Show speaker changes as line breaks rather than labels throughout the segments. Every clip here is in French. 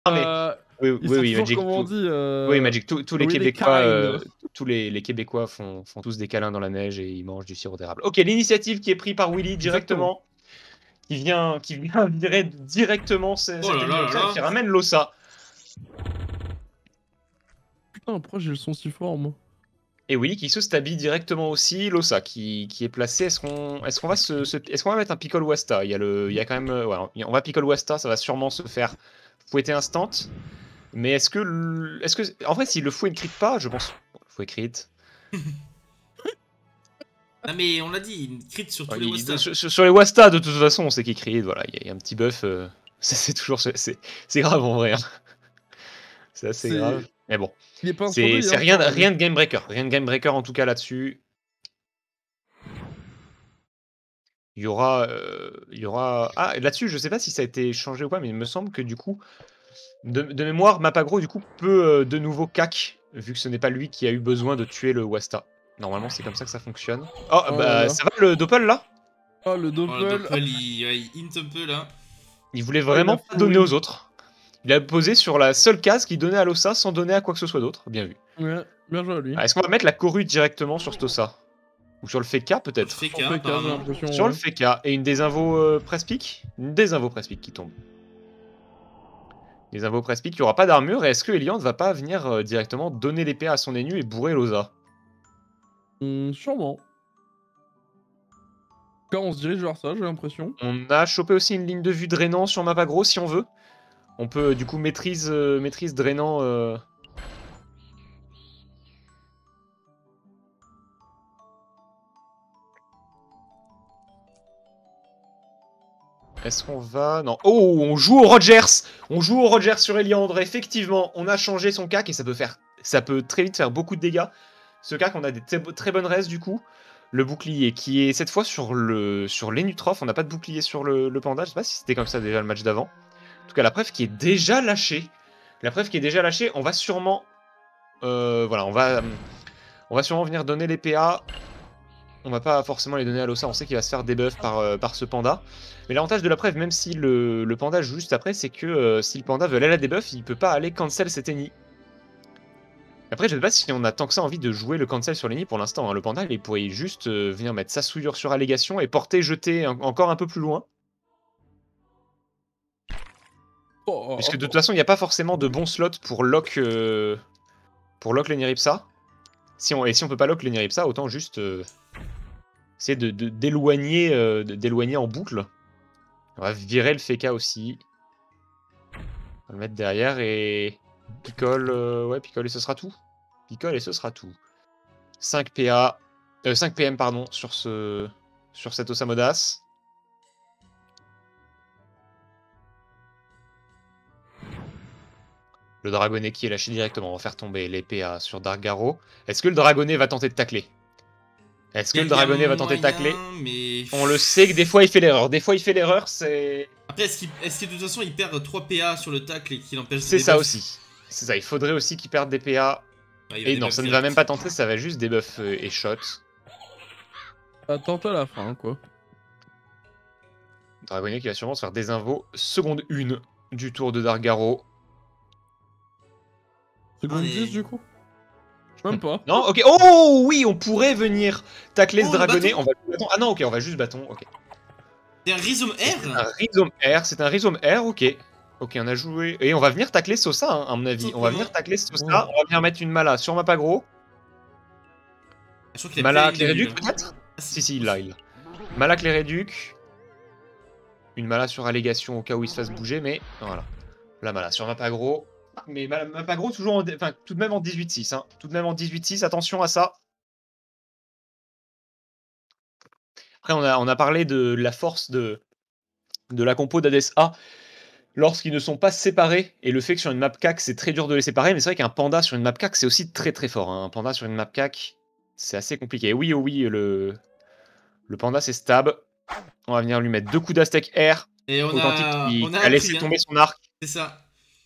mais oui,
il
oui,
sait
oui,
toujours
Magic.
comment on dit.
Oui, Magic. Tous les
really
Québécois,
kind.
les Québécois font tous des câlins dans la neige et ils mangent du sirop d'érable. Ok, l'initiative qui est prise par Willy
Exactement.
directement, qui vient virer directement
Oh
cet
là
ennemi
là
comme
là
ça et
là.
qui ramène l'Ossa.
Putain, pourquoi j'ai le son si fort, moi?
Et Willy qui se stabille directement aussi, l'Ossa qui est placé. Est-ce qu'on va est-ce qu'on va mettre un Piccolo Wasta? Il y a quand même, ouais, on va Piccolo Wasta, ça va sûrement se faire fouetter instant. Mais en vrai, si le fouet ne crit pas, je pense, le fouet crit.
Non mais on l'a dit, une crit sur tous les Wasta.
Sur les Wasta, de toute façon, on sait qu'il crit. Voilà, il y a un petit buff. C'est toujours, c'est grave en vrai, hein. C'est assez grave.
C'est.
Mais bon,
Il est pas
c'est
instruit, hein,
rien,
ça,
rien de game breaker, rien de game breaker en tout cas là-dessus. Il y aura. Ah, là-dessus, je sais pas si ça a été changé ou pas, mais il me semble que du coup, de mémoire, Mapagro du coup peut de nouveau cac, vu que ce n'est pas lui qui a eu besoin de tuer le Wasta. Normalement, c'est comme ça que ça fonctionne. Oh,
Oh là
bah
là.
ça va le Doppel là?
Oh, le
Oh, le
Doppel.
Doppel, il hint un peu là.
Il voulait
Oh, il a
vraiment pas
full
donner
win.
aux autres. Il a posé sur la seule case qui donnait à l'Ossa sans donner à quoi que ce soit d'autre. Bien vu.
Ouais, bien joué à lui.
Ah, est-ce qu'on va mettre la Corue directement sur cet Ossa? Ou sur le Feka peut-être?
FK
En fait, j'ai
apparemment.
l'impression.
Sur le
Ouais.
Feka. Et une désinvo Press-Pick? Une désinvo Press-Pick qui tombe. Désinvo Press-Pick, il n'y aura pas d'armure. Et est-ce que Eliant ne va pas venir directement donner l'épée à son ennemi et bourrer l'Osa?
Sûrement. En tout cas, on se dirige vers ça, j'ai l'impression.
On a chopé aussi une ligne de vue drainant sur Mapagro si on veut. On peut du coup maîtrise drainant. Est-ce qu'on va... Non. Oh, on joue au Rogers. On joue au Rogers sur Eliandre. Effectivement, on a changé son cac et ça peut très vite faire beaucoup de dégâts. Ce cac, on a des très bonnes res du coup. Le bouclier qui est cette fois sur l'Enutroph. On n'a pas de bouclier sur le panda. Je sais pas si c'était comme ça déjà le match d'avant. En tout cas, la preuve qui est déjà lâchée. La preuve qui est déjà lâchée. On va sûrement... voilà, on va sûrement venir donner les PA. On va pas forcément les donner à l'Ossa, on sait qu'il va se faire debuff par ce panda. Mais l'avantage de la preuve, même si le panda joue juste après, c'est que si le panda veut aller à la debuff, il peut pas aller cancel cet ennemi. Après, je sais pas si on a tant que ça envie de jouer le cancel sur l'ennemi pour l'instant, hein. Le panda, il pourrait juste venir mettre sa souillure sur allégation et porter, jeter encore un peu plus loin. Puisque de toute façon, il n'y a pas forcément de bons slots pour lock l'Eniripsa. Si on peut pas lock l'Eniripsa, autant juste essayer d'éloigner en boucle. On va virer le Feka aussi. On va le mettre derrière et... Picole, ouais, Picole et ce sera tout. Picole et ce sera tout. 5 PA... 5 PM, pardon, sur cet Osamodas. Le Dragonnet qui est lâché directement. On va faire tomber les PA sur Dargaro. Est-ce que le Dragonnet va tenter de tacler? Est-ce que le Dragonnet va tenter de tacler?
Mais...
On le sait que des fois il fait l'erreur. Des fois il fait l'erreur, c'est...
Après, est-ce que de toute façon il perd 3 PA sur le tacle et qu'il empêche de
C'est ça
debuff?
aussi. C'est ça, il faudrait aussi qu'il perde des PA.
Ouais, il va
Et non,
debuff
ça ne va
direct.
même pas tenter, ça va juste debuff et shot.
Attends à la fin, quoi.
Dragonnet qui va sûrement se faire désinvo. Seconde 1 du tour de Dargaro.
Seconde
mais-
10 du coup. Même pas.
Non, ok. Oh oui, on pourrait venir tacler ce
Oh, le
Dragonnet.
bâton.
On va bâton. Ah non, ok, on va juste bâton. Ok.
C'est un Rhizome
C'est un
R.
Rhizome R. C'est un Rhizome R, ok. Ok, on a joué. Et on va venir tacler Sosa, hein, à mon avis. On va venir tacler Sosa.
Ouais.
On va venir mettre une Mala sur Mapagro.
Je crois qu'il a
Mala
plus la ligne de
Cléréduc,
vue, là.
peut-être?
Ah,
Si, si, il a. Mala Cléréduc. Une Mala sur allégation au cas où il se fasse bouger, mais voilà. La Mala sur Mapagro. Mais Mapagro toujours enfin, tout de même en 18-6. Hein. Tout de même en 18-6, attention à ça. Après, on a parlé de la force de la compo d'Hades A lorsqu'ils ne sont pas séparés, et le fait que sur une map CAC, c'est très dur de les séparer, mais c'est vrai qu'un panda sur une map CAC, c'est aussi très très fort. Hein. Un panda sur une map CAC, c'est assez compliqué. Et oui, oh oui, le panda, c'est stab. On va venir lui mettre 2 coups d'Aztec R.
Et on
Authentique
a
qui a laissé
appris, hein.
tomber son arc.
C'est ça.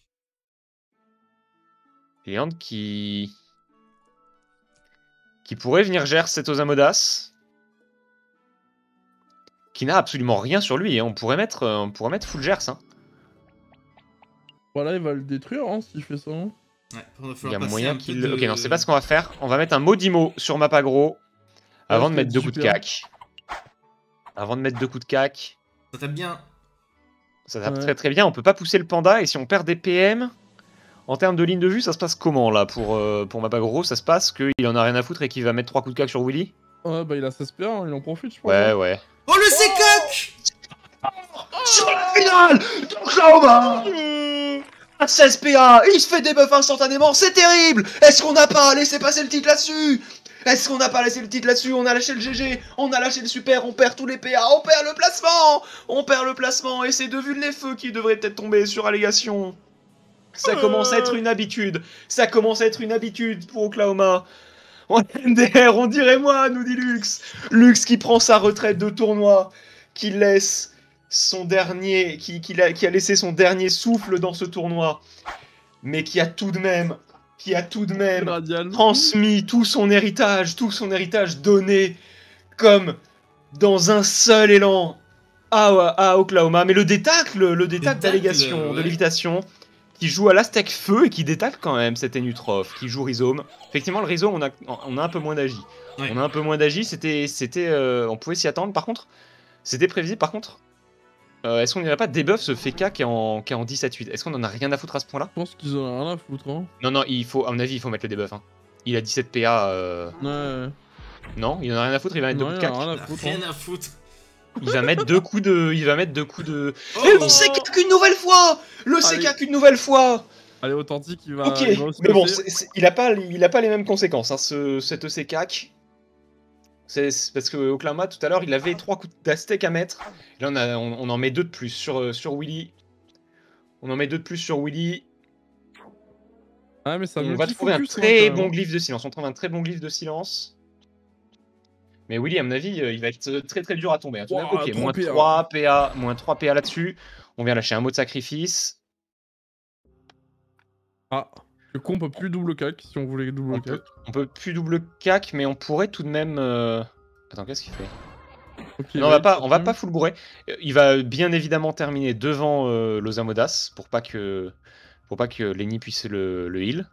Et Hand qui pourrait venir gérer cet Osamodas. Qui n'a absolument rien sur lui. Hein. On pourrait mettre full Gers. Hein.
Voilà, il va le détruire hein, s'il fait ça. Hein.
Ouais, il va
Il y
falloir
a
passer
moyen
un peu
qu'il...
de...
Ok, non, c'est pas ce qu'on va faire. On va mettre un Maudimo sur map aggro avant de
parce
mettre
qu'il
2
a
coups de
18
cac. Avant de mettre 2 coups de cac.
Ça tape bien.
Ça tape
Ouais.
très très bien. On peut pas pousser le panda. Et si on perd des PM, en termes de ligne de vue, ça se passe comment là pour map aggro? Ça se passe qu'il en a rien à foutre et qu'il va mettre 3 coups de cac sur Willy?
Ouais, bah il a 16 PA, hein, il en profite, je pense.
Ouais,
hein.
ouais.
Oh, le C-Coq
Sur la finale de Oklahoma à 16 PA, il se fait des buffs instantanément, c'est terrible. Est-ce qu'on n'a pas laissé passer le titre là-dessus? Est-ce qu'on n'a pas laissé le titre là-dessus? On a lâché le GG, on a lâché le super, on perd tous les PA, on perd le placement. On perd le placement et c'est de vue les feux qui devraient peut-être tomber sur allégation. Ça commence à être une habitude. Ça commence à être une habitude pour Oklahoma. En MDR, on dirait moi, nous dit Lux. Lux qui prend sa retraite de tournoi, qui laisse son dernier, qui a laissé son dernier souffle dans ce tournoi, mais qui a tout de même
Radial.
transmis tout son héritage donné comme dans un seul élan à Oklahoma. Mais le détacle d'allégation,
ouais.
de lévitation, qui joue à l'Aztec Feu et qui détacle quand même cet Enutrof, qui joue Rhizome. Effectivement, le Rhizome, on a un peu moins d'agi.
Ouais.
On a un peu moins d'agi, on pouvait s'y attendre. Par contre, c'était prévisible. Par contre, est-ce qu'on n'irait pas debuff ce Feka qui est en 17-8? Est-ce qu'on en a rien à foutre à ce point-là?
Je pense qu'ils en ont rien à foutre. Hein.
Non, à mon avis, il faut mettre le debuff. Hein. Il a 17 PA.
Ouais.
Non, il en a rien à foutre, il va mettre deux
Non,
coups de
il en a
cac.
rien
Il
à
a
foutre.
rien
Hein.
à foutre.
Il va mettre deux coups de.
Oh,
Et le CK qu'une nouvelle fois. Le
Allez.
CK qu'une nouvelle fois.
Allez, authentique, il va.
Ok,
il va aussi
mais bon,
passer.
il a pas les mêmes conséquences, hein, cet EC-CAC. C'est parce que Oklahoma, tout à l'heure, il avait 3 coups d'Aztec à mettre. Et là, on en met 2 de plus sur Willy. On en met 2 de plus sur Willy.
Ah, mais ça
On va trouver un
multifocus, hein,
très
quand
bon
même,
glyphe de silence. On trouve un très bon glyphe de silence. Mais Willy, à mon avis, il va être très très dur à tomber. Hein. Tout de même,
Ouah,
ok,
3
moins
PA.
3 PA, moins 3 PA là-dessus. On vient lâcher un mot de sacrifice.
Ah, le con, on peut plus double cac si on voulait double cac.
On peut plus double cac, mais on pourrait tout de même. Attends, qu'est-ce qu'il fait?
Ok,
Non, on va pas full bourrer. Il va bien évidemment terminer devant Losamodas pour pas que Lenny puisse le heal.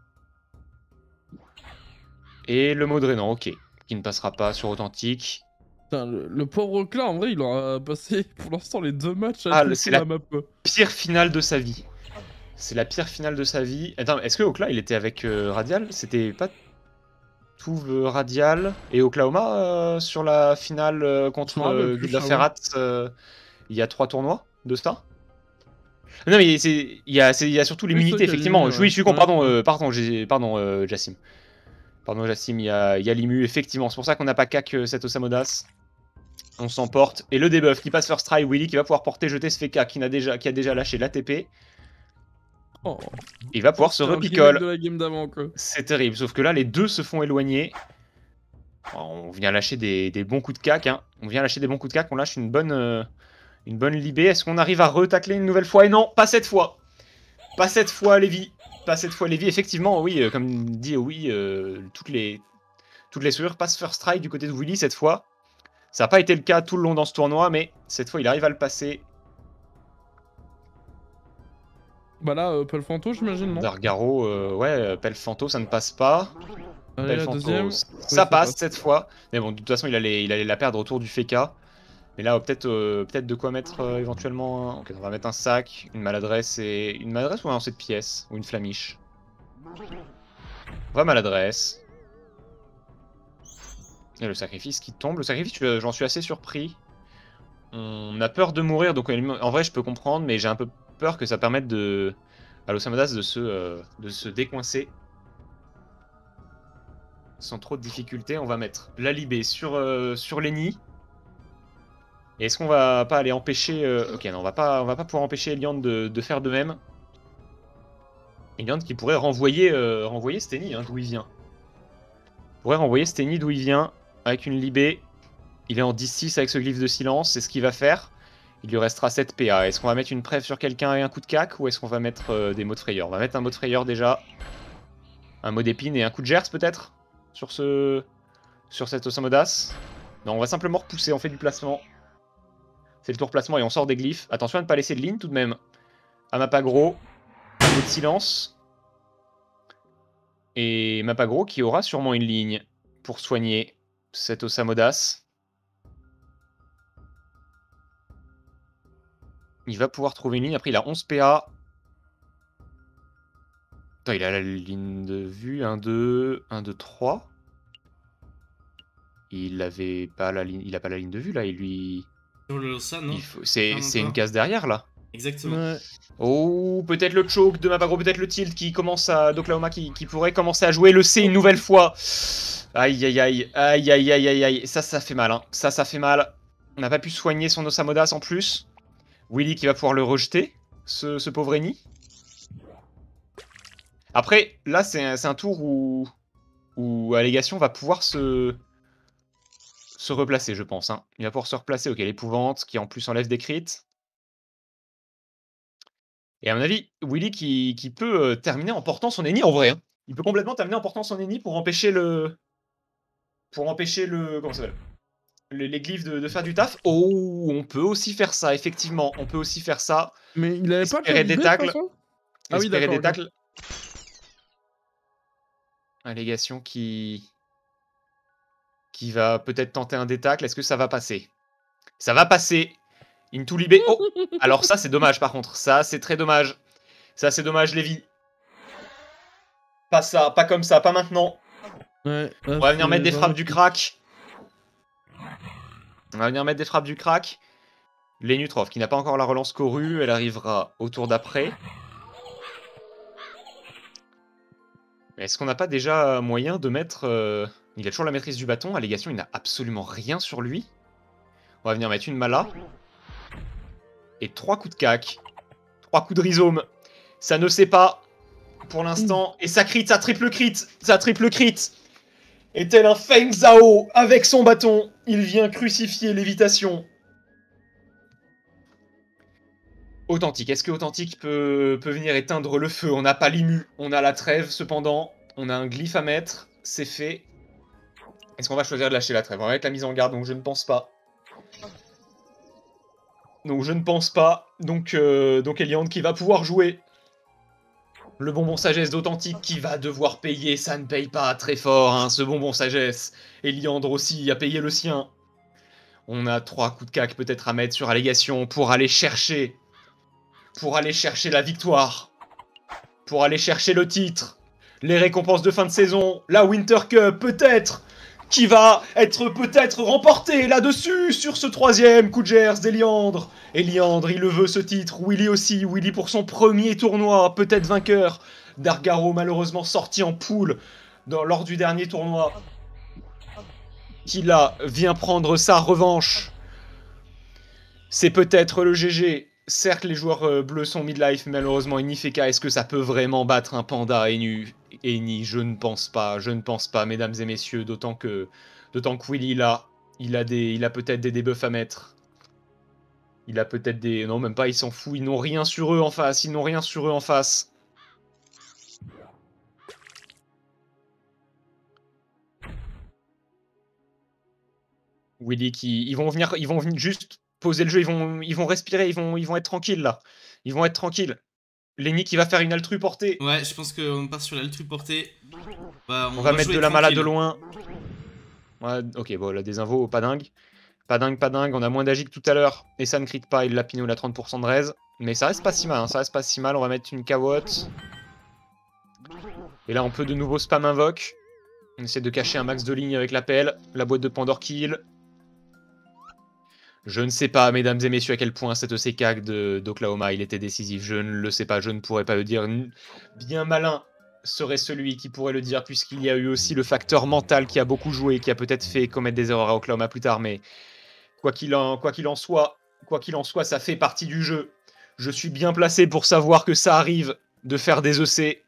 Et le mot drainant, ok, qui ne passera pas sur authentique.
Putain, le pauvre Cla, en vrai, il aura passé pour l'instant les 2 matchs à
Ah,
tout
c'est
la map. Quoi.
Pire finale de sa vie. C'est la pire finale de sa vie. Attends, est-ce que Okla il était avec Radial? C'était pas tout Radial et Oklahoma sur la finale contre Gilda Ferrat il y a 3 tournois de ça? Non mais il y a surtout l'immunité effectivement.
Ouais.
Oui, je suis con,
Ouais.
pardon Jassim. Pardon Jassim, il y a l'immu effectivement. C'est pour ça qu'on n'a pas cac cette Osamodas. On s'emporte et le debuff qui passe first try, Willy qui va pouvoir porter jeter ce FK qui a déjà lâché l'ATP.
Oh.
Il va pouvoir se
C'est un
repicole.
remake de la game d'avant, quoi.
C'est terrible, sauf que là, les deux se font éloigner. On vient lâcher des bons coups de cac. Hein. On lâche une bonne libé. Est-ce qu'on arrive à retacler une nouvelle fois? Et non, pas cette fois. Pas cette fois, Lévi. Pas cette fois, Lévi. Effectivement, oui, comme dit oui, toutes les serrures passent first try du côté de Willy cette fois. Ça n'a pas été le cas tout le long dans ce tournoi, mais cette fois, il arrive à le passer.
Bah là, Pelfanto, j'imagine, non?
Dargaro, ouais, Pelfanto, ça ne passe pas.
Allez, la deuxième.
Ça passe cette fois. Mais bon, de toute façon, il allait la perdre autour du Feka. Mais là, peut-être de quoi mettre éventuellement. Ok, on va mettre un sac, une maladresse ou un lancer de pièces ou une flamiche. On va maladresse. Et le sacrifice qui tombe. Le sacrifice, j'en suis assez surpris. On a peur de mourir, donc en vrai, je peux comprendre, mais j'ai un peu peur que ça permette à Losamodas de se décoincer. Sans trop de difficultés, on va mettre la libé sur Lenny. Et est-ce qu'on va pas aller empêcher... Ok, non, on va pas pouvoir empêcher Eliande de faire de même. Eliande qui pourrait renvoyer Steny, hein, d'où il vient. Pourrait renvoyer Steny d'où il vient, avec une libé. Il est en 10-6 avec ce glyphe de silence, c'est ce qu'il va faire. Il lui restera 7 PA. Est-ce qu'on va mettre une preuve sur quelqu'un et un coup de cac, ou est-ce qu'on va mettre des mots de frayeur? On va mettre un mot de frayeur déjà. Un mot d'épine et un coup de gerce peut-être sur cette Osamodas. Non, on va simplement repousser, on fait du placement. C'est le tour placement et on sort des glyphes. Attention à ne pas laisser de ligne tout de même. À map aggro. de silence. Et Mapagro qui aura sûrement une ligne pour soigner cet Osamodas. Il va pouvoir trouver une ligne. Après, il a 11 PA. Attends, il a la ligne de vue. 1, 2, 1, 2, 3. Il avait pas la ligne. Il a pas la ligne de vue là. Il lui.
Sur le ça, non.
C'est une case derrière là.
Exactement.
Ouais.
Oh, peut-être le choke de Mapagro, peut-être le tilt qui commence à. d'Oklahoma qui pourrait commencer à jouer le C une nouvelle fois. Aïe aïe aïe. Aïe aïe aïe aïe aïe. Ça fait mal. Hein. Ça fait mal. On n'a pas pu soigner son Osamodas en plus. Willy qui va pouvoir le rejeter, ce pauvre Eni. Après, là, c'est un tour où Allégation va pouvoir se replacer, je pense. Hein. Il va pouvoir se replacer. Ok, l'épouvante qui en plus enlève des crits. Et à mon avis, Willy qui peut terminer en portant son Eni en vrai. Hein. Il peut complètement terminer en portant son Eni pour empêcher le... comment ça s'appelle ? Les glyphes de faire du taf. Oh, on peut aussi faire ça, effectivement. On peut aussi faire ça.
Mais il avait pas
Espérer
de
des
de
tacles.
toute façon. Ah oui,
Espérer
d'accord.
des tacles. Allégation qui va peut-être tenter un détacle. Est-ce que ça va passer? Ça va passer. Into Libé. Oh. Alors ça, c'est dommage par contre. Ça, c'est très dommage. Ça, c'est dommage, Lévi. Pas ça, pas comme ça, pas maintenant.
Ouais,
On va venir mettre des frappes du crack. On va venir mettre des frappes du crack. Lenutrov, qui n'a pas encore la relance Koru, elle arrivera au tour d'après. Est-ce qu'on n'a pas déjà moyen de mettre... Il a toujours la maîtrise du bâton. Allégation, il n'a absolument rien sur lui. On va venir mettre une Mala. Et 3 coups de cac. 3 coups de rhizome. Ça ne sait pas pour l'instant. Et ça crit, ça triple crit. Ça triple crit. Et tel un Feng Zhao avec son bâton, il vient crucifier l'évitation. Authentique. Est-ce que Authentique peut venir éteindre le feu? On n'a pas l'IMU. On a la trêve cependant. On a un glyphe à mettre. C'est fait. Est-ce qu'on va choisir de lâcher la trêve? On va mettre la mise en garde, donc je ne pense pas. Donc Eliande qui va pouvoir jouer. Le bonbon sagesse d'Authentique qui va devoir payer. Ça ne paye pas très fort, hein, ce bonbon sagesse. Eliandre aussi a payé le sien. On a 3 coups de cac peut-être à mettre sur Allégation pour aller chercher la victoire. Pour aller chercher le titre. Les récompenses de fin de saison. La Winter Cup, peut-être. Qui va être peut-être remporté là-dessus, sur ce 3e coup de Gers d'Eliandre. Eliandre, il le veut ce titre. Willy aussi. Willy pour son premier tournoi, peut-être vainqueur. Dargaro, malheureusement sorti en poule lors du dernier tournoi. Qui là vient prendre sa revanche. C'est peut-être le GG. Certes, les joueurs bleus sont midlife, mais malheureusement, Inifeka, est-ce que ça peut vraiment battre un panda Eni, je ne pense pas, mesdames et messieurs, d'autant que Willy, là, il a peut-être des debuffs à mettre. Il a peut-être des... Non, même pas, il s'en fout, ils n'ont rien sur eux en face, Willy ils vont venir juste poser le jeu, ils vont respirer, ils vont être tranquilles là. Ils vont être tranquilles. Lenny qui va faire une altru portée.
Ouais, je pense qu'on part sur l'altru portée. Bah,
on va mettre de la malade de loin. Ouais, ok, bon, là, des invos, pas dingue. Pas dingue. On a moins d'agi que tout à l'heure. Et ça ne crit pas, il l'a piné, on a 30% de raise. Mais ça reste pas si mal, hein, On va mettre une cawotte. Et là, on peut de nouveau spam invoque. On essaie de cacher un max de ligne avec la pelle. La boîte de Pandore kill. Je ne sais pas, mesdames et messieurs, à quel point cet ECK d'Oklahoma il était décisif. Je ne le sais pas, je ne pourrais pas le dire. Bien malin serait celui qui pourrait le dire, puisqu'il y a eu aussi le facteur mental qui a beaucoup joué, qui a peut-être fait commettre des erreurs à Oklahoma plus tard. Mais quoi qu'il en soit, ça fait partie du jeu. Je suis bien placé pour savoir que ça arrive de faire des EC.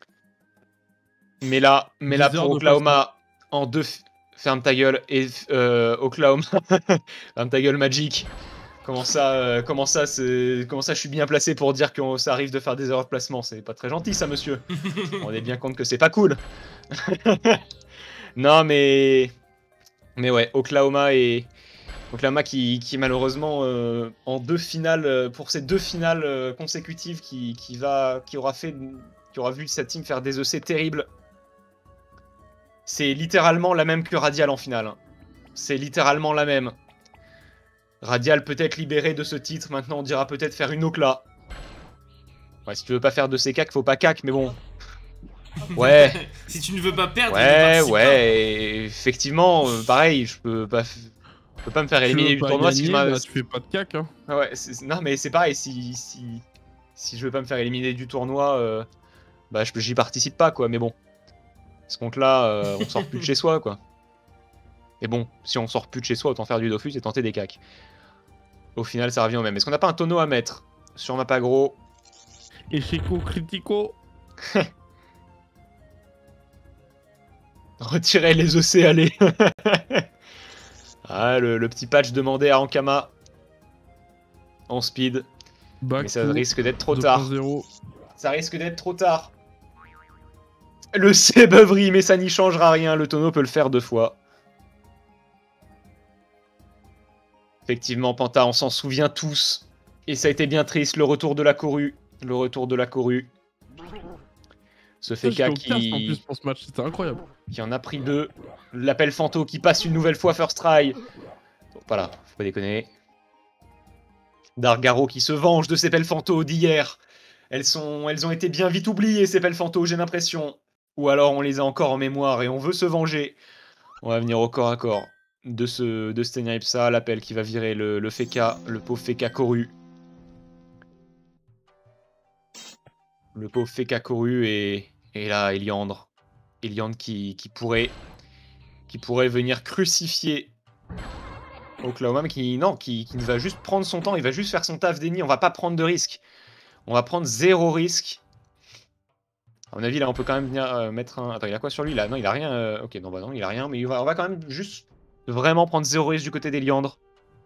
Mais là pour Oklahoma, en 2... Ferme ta gueule et Oklahoma. Ferme ta gueule Magic. Comment ça je suis bien placé pour dire que ça arrive de faire des erreurs de placement? C'est pas très gentil ça, monsieur. On est bien compte que c'est pas cool. Non mais ouais, Oklahoma et Oklahoma qui malheureusement en 2 finales, pour ces 2 finales consécutives qui aura vu sa team faire des EC terribles. C'est littéralement la même que Radial en finale. C'est littéralement la même. Radial peut être libéré de ce titre, maintenant on dira peut-être faire une Okla. Ouais, si tu veux pas faire de ces cacs, faut pas cac, mais bon. Ouais.
Si tu ne veux pas perdre,
ouais, effectivement, pareil, je peux pas me faire éliminer du tournoi si je
bah, tu fais pas de cac, hein.
Ouais, non mais c'est pareil, si je veux pas me faire éliminer du tournoi, bah j'y participe pas quoi, mais bon. Ce compte-là, on sort plus de chez soi quoi. Et bon, si on sort plus de chez soi, autant faire du Dofus et tenter des cacs. Au final, ça revient au même. Est-ce qu'on n'a pas un tonneau à mettre sur map aggro?
Et Chico Critico.
Retirez les EC, allez. Ah, le petit patch demandé à Ankama. En speed. Mais ça risque d'être trop tard. Ça risque d'être trop tard. Le C-Beuvery, mais ça n'y changera rien. Le tonneau peut le faire 2 fois. Effectivement, Panta, on s'en souvient tous. Et ça a été bien triste, le retour de la Corue. Le retour de la Corue. Ce Feka qui...
En plus pour ce match, c'était incroyable.
Qui en a pris 2. L'appel Fanto qui passe une nouvelle fois first try. Bon, voilà, faut pas déconner. Dargaro qui se venge de ces pelles Fanto d'hier. Elles ont été bien vite oubliées, ces pelles Fanto, j'ai l'impression. Ou alors on les a encore en mémoire et on veut se venger. On va venir au corps à corps de Stenyaipsa, l'appel qui va virer le Feka, le pauvre Feka Corue. Le pauvre Feka Corue et là, Eliandre. Eliandre qui pourrait venir crucifier Oklahoma, mais qui va juste prendre son temps, il va juste faire son taf d'ennemi, on va pas prendre de risque. On va prendre 0 risque. À mon avis, là, on peut quand même venir mettre un... Attends, il a quoi sur lui, là? Non, il a rien. Ok, non, bah non, il a rien, mais on va quand même juste vraiment prendre 0 risque du côté d'Eliandre.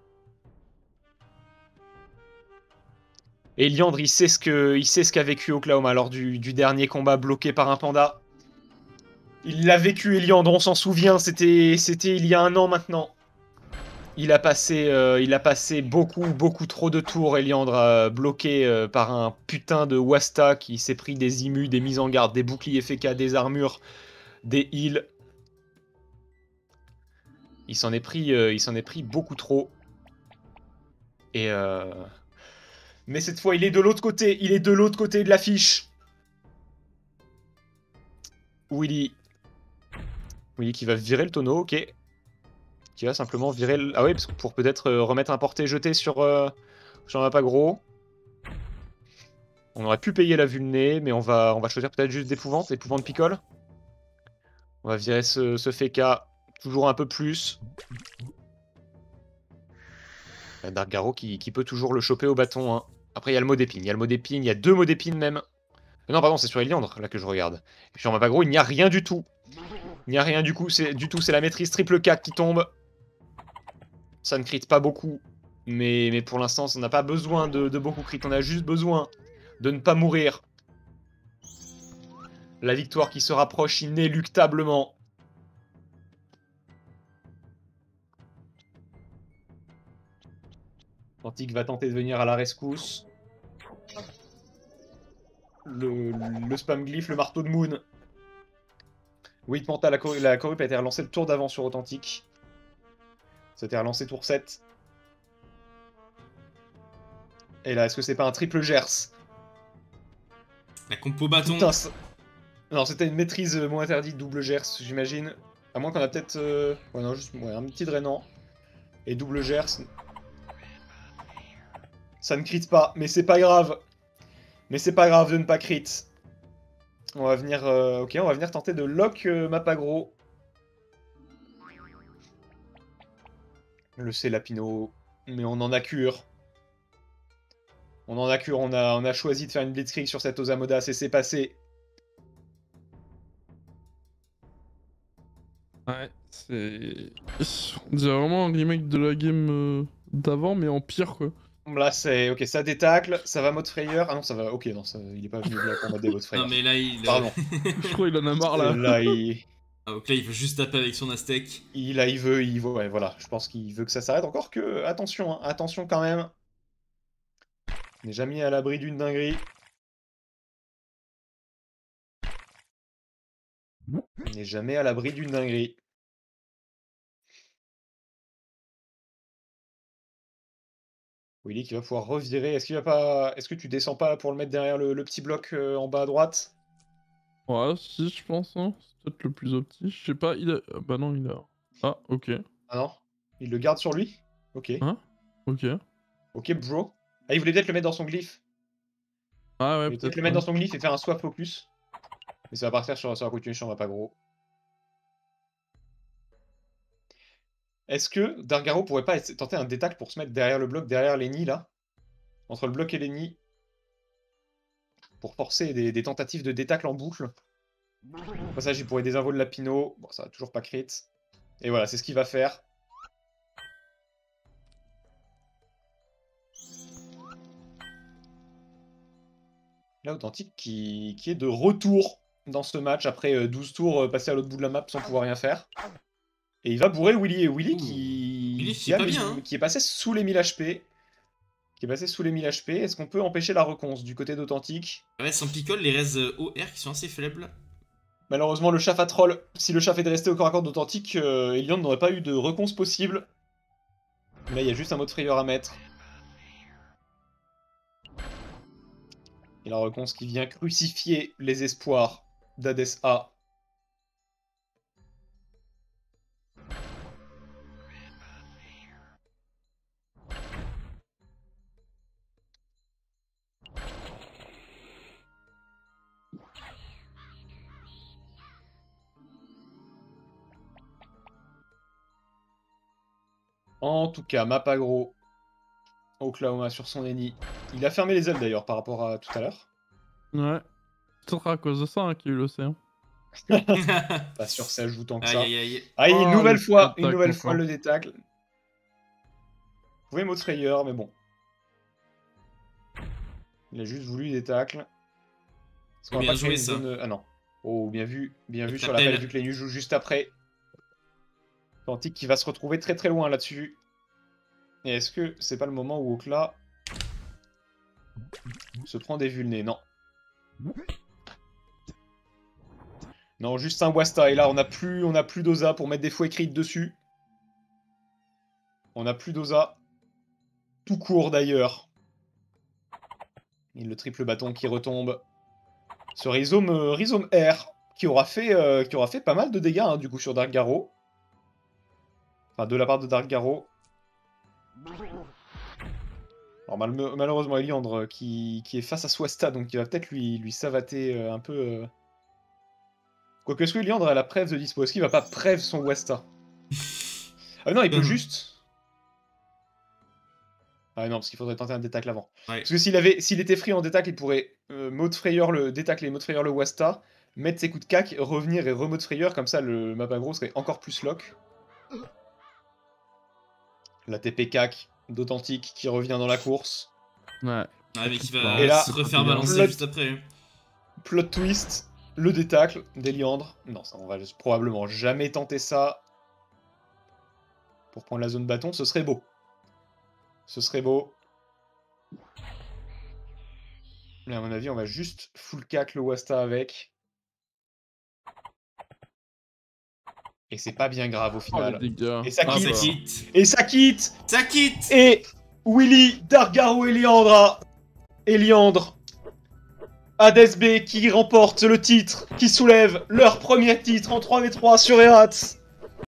Et Eliandre, il sait ce qu'a vécu Oklahoma lors du dernier combat bloqué par un panda. Il l'a vécu, Eliandre, on s'en souvient, c'était il y a 1 an maintenant. Il a passé beaucoup trop de tours, Eliandre, bloqué par un putain de Wasta qui s'est pris des immus, des mises en garde, des boucliers FK, des armures, des heals. Il s'en est pris beaucoup trop. Et mais cette fois, il est de l'autre côté. Il est de l'autre côté de l'affiche. Willy qui va virer le tonneau, ok. Qui va simplement virer le... Ah oui, parce que pour peut-être remettre un porté-jeté sur un map aggro. On aurait pu payer la vulné, mais on va choisir peut-être juste d'épouvante picole. On va virer ce Feka toujours un peu plus. Dargaro qui peut toujours le choper au bâton. Hein. Après, il y a le mot d'épine. Il y a 2 mots d'épine même. Non, pardon, c'est sur Eliandre, là, que je regarde. Et puis sur map aggro, il n'y a rien du tout. Il n'y a rien du tout, c'est la maîtrise triple 4 qui tombe. Ça ne crit pas beaucoup. Mais pour l'instant, on n'a pas besoin de beaucoup crit. On a juste besoin de ne pas mourir. La victoire qui se rapproche inéluctablement. Quantique va tenter de venir à la rescousse. Le spam glyph, le marteau de Moon. Oui, Panta, la corrup a été relancée le tour d'avant sur Authentique. Ça a été relancé tour 7. Et là, est-ce que c'est pas un triple Gers?
La compo bâton.
Putain, non, c'était une maîtrise moins interdite, double Gers, j'imagine. À moins qu'on a peut-être... Ouais, non, juste un petit drainant. Et double Gers. Ça ne crit pas, mais c'est pas grave. Mais c'est pas grave de ne pas crit. On va venir... Ok, on va venir tenter de lock map aggro. Le C Lapino. Mais on en a cure. On en a cure, on a choisi de faire une blitzkrieg sur cette Osamodas et c'est passé.
Ouais, c'est... On dirait vraiment un remake de la game d'avant, mais en pire, quoi.
Là, c'est... Ok, ça détacle, ça va mode frayeur. Ah non, ça va... Ok, non, ça... il est pas venu là pour mode des modes frayeur.
Non, mais là, il...
Pardon.
Je crois qu'il en a marre, là.
Là, il...
Ah, donc là, il veut juste taper avec son Aztèque.
Il veut, ouais, voilà. Je pense qu'il veut que ça s'arrête. Encore que, attention, hein, attention quand même. On n'est jamais à l'abri d'une dinguerie. On n'est jamais à l'abri d'une dinguerie. Willy qui va pouvoir revirer. Est-ce qu'il va pas. Est-ce que tu descends pas pour le mettre derrière le petit bloc en bas à droite?
Ouais, si, je pense, hein. C'est peut-être le plus opti. Je sais pas, il a... Bah non, il a... Ah, ok.
Ah non? Il le garde sur lui? Ok.
Hein? Ok.
Ok, bro. Ah, il voulait peut-être le mettre dans son glyphe.
Ah ouais,
Il voulait peut-être
peut-être.
le mettre
Ouais.
dans son glyphe et faire un swap focus. Mais ça va partir sur la continuation, on va pas gros. Est-ce que Dargaro pourrait pas tenter un détacle pour se mettre derrière le bloc, derrière Lenny là? Entre le bloc et Lenny. Pour forcer des tentatives de détacle en boucle. Au passage, il pourrait désinvoler le Lapino. Bon, ça va toujours pas crit. Et voilà, c'est ce qu'il va faire. Là, Authentique qui est de retour dans ce match après 12 tours passés à l'autre bout de la map sans pouvoir rien faire. Et il va bourrer Willy. Et Willy
Willy
qui,
est pas bien, hein.
qui est passé sous les 1000 HP. Qui est passé sous les 1000 HP. Est-ce qu'on peut empêcher la reconce du côté d'Authentique?
Ouais, sans picole, les res OR qui sont assez faibles.
Malheureusement, le chaff à troll, si le chaff était resté au corps à corps d'Authentique, Elion n'aurait pas eu de reconce possible. Mais là, il y a juste un mode frayeur à mettre. Et la reconce qui vient crucifier les espoirs d'Hades A. En tout cas, map aggro. Oklahoma sur son ennemi. Il a fermé les ailes d'ailleurs par rapport à tout à l'heure.
Ouais. Ce sera à cause de ça hein, qu'il y a eu l'océan.
Pas sûr que ça joue tant que ça.
Aïe aïe aïe.
Aïe,
Oh,
une nouvelle
le
fois
détacle,
le détacle. Vous pouvez mode frayeur, mais bon. Il a juste voulu des tacles. Est-ce qu'on va
Bien
pas créer
joué
une
ça.
zone... Ah non. Oh, bien vu
Avec
sur
la
l'appel,
pelle.
vu que les nus jouent juste après. Authentique qui va se retrouver très très loin là-dessus. Et est-ce que c'est pas le moment où Okla se prend des vulnés? Non. Non, juste un Wasta. Et là, on a plus d'Osa pour mettre des fouets crit dessus. On a plus d'Osa. Tout court d'ailleurs. Et le triple bâton qui retombe. Ce rhizome R qui aura fait pas mal de dégâts hein, du coup sur Darkgaro. Enfin, de la part de Darkgaro. Alors malheureusement, Eliandre qui est face à Swasta, donc il va peut-être lui savater un peu... Quoique, est-ce que Eliandre a la preuve de dispo? Est-ce qu'il va pas preuve son Wasta? Ah non, il peut juste... Ah non, parce qu'il faudrait tenter un détacle avant.
Ouais.
Parce que s'il était free en détacle, il pourrait mode frayeur le détacle et mode frayeur le Wasta, mettre ses coups de cac, revenir et remode frayeur, comme ça le map aggro serait encore plus lock. La TP cac d'Authentique qui revient dans la course.
Ouais.
Ah, mais qui
Et
va
là,
se refaire
plot-
balancer juste après.
Plot twist, le détacle d'Eliandre. Non, ça, on va probablement jamais tenter ça. Pour prendre la zone bâton, ce serait beau. Ce serait beau. Mais à mon avis, on va juste full cac le Wasta avec. Et c'est pas bien grave au
Oh,
final.
les dégâts.
Et ça
Ah,
quitte.
ça quitte.
Et ça quitte.
Ça quitte.
Et Willy, Dargaro et Eliandre. Hades B qui remporte le titre, qui soulève leur premier titre en 3v3 sur Eratz.